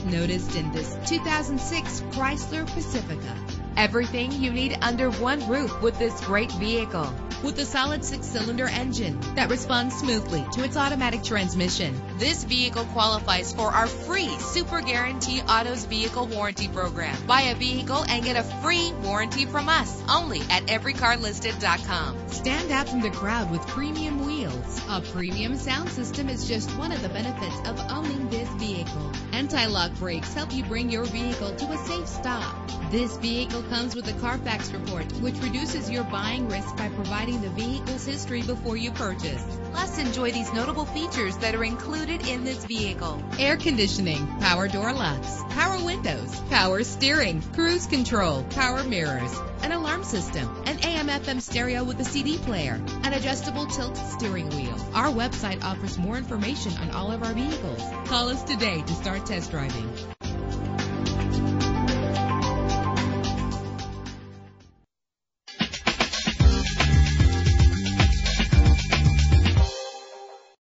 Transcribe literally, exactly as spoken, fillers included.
Get noticed in this two thousand six Chrysler Pacifica. Everything you need under one roof with this great vehicle. With a solid six-cylinder engine that responds smoothly to its automatic transmission, this vehicle qualifies for our free Super Guarantee Autos Vehicle Warranty Program. Buy a vehicle and get a free warranty from us only at every car listed dot com. Stand out from the crowd with premium wheels. A premium sound system is just one of the benefits of owning this vehicle. Anti-lock brakes help you bring your vehicle to a safe stop. This vehicle comes with a Carfax report, which reduces your buying risk by providing the vehicle's history before you purchase. Plus, enjoy these notable features that are included in this vehicle: air conditioning, power door locks, power windows, power steering, cruise control, power mirrors, an alarm system, an A M F M stereo with a C D player, an adjustable tilt steering wheel. Our website offers more information on all of our vehicles. Call us today to start test driving.